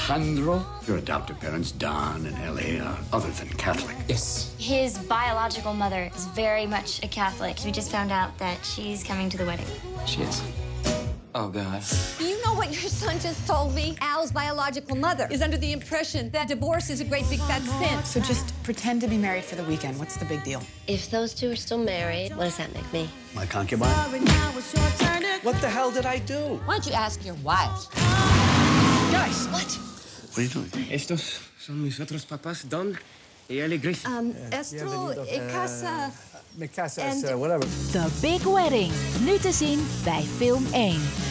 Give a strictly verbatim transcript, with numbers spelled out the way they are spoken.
Alejandro. Your adoptive parents, Don and Ellie, are other than Catholic. Yes. His biological mother is very much a Catholic. We just found out that she's coming to the wedding. She is. Oh, God. You know what your son just told me? Al's biological mother is under the impression that divorce is a great big fat sin. So just pretend to be married for the weekend. What's the big deal? If those two are still married, what does that make me? My concubine? What the hell did I do? Why don't you ask your wife? Guys! What? What are you doing? Estos son mis otros papás, Don y Ellie Griffin. Um, Esto e casa... Mi casa And- is, uh, whatever. The Big Wedding. Nu te zien bij Film één.